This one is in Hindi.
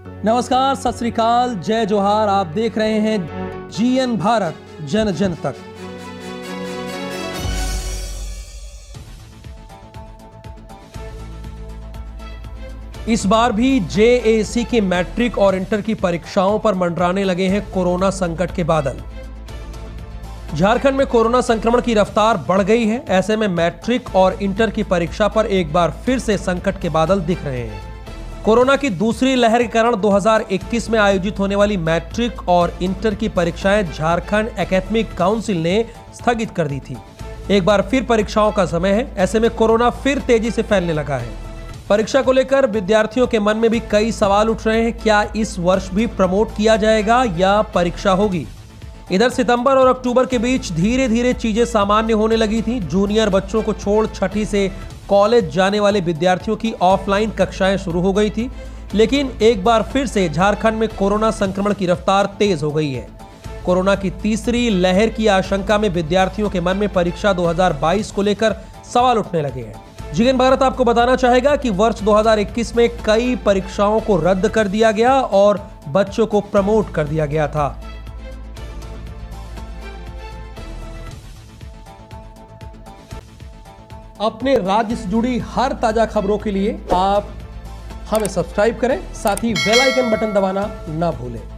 नमस्कार, सत श्री अकाल, जय जोहार। आप देख रहे हैं जीएन भारत, जन जन तक। इस बार भी जेएसी की मैट्रिक और इंटर की परीक्षाओं पर मंडराने लगे हैं कोरोना संकट के बादल। झारखंड में कोरोना संक्रमण की रफ्तार बढ़ गई है। ऐसे में मैट्रिक और इंटर की परीक्षा पर एक बार फिर से संकट के बादल दिख रहे हैं। कोरोना की दूसरी लहर के कारण 2021 में आयोजित होने वाली मैट्रिक और इंटर की परीक्षाएं झारखंड एकेडमिक काउंसिल ने स्थगित कर दी थी। एक बार फिर परीक्षाओं का समय है। ऐसे में कोरोना फिर तेजी से फैलने लगा है। परीक्षा को लेकर विद्यार्थियों के मन में भी कई सवाल उठ रहे हैं। क्या इस वर्ष भी प्रमोट किया जाएगा या परीक्षा होगी? इधर सितंबर और अक्टूबर के बीच धीरे धीरे चीजें सामान्य होने लगी थी। जूनियर बच्चों को छोड़ छठी से कॉलेज जाने वाले विद्यार्थियों की ऑफलाइन कक्षाएं शुरू हो गई थी, लेकिन एक बार फिर से झारखंड में कोरोना संक्रमण की रफ्तार तेज हो गई है। कोरोना की तीसरी लहर की आशंका में विद्यार्थियों के मन में परीक्षा 2022 को लेकर सवाल उठने लगे हैं। जीएन भारत आपको बताना चाहेगा कि वर्ष 2021 में कई परीक्षाओं को रद्द कर दिया गया और बच्चों को प्रमोट कर दिया गया था। अपने राज्य से जुड़ी हर ताजा खबरों के लिए आप हमें सब्सक्राइब करें, साथ ही बेल आइकन बटन दबाना ना भूलें।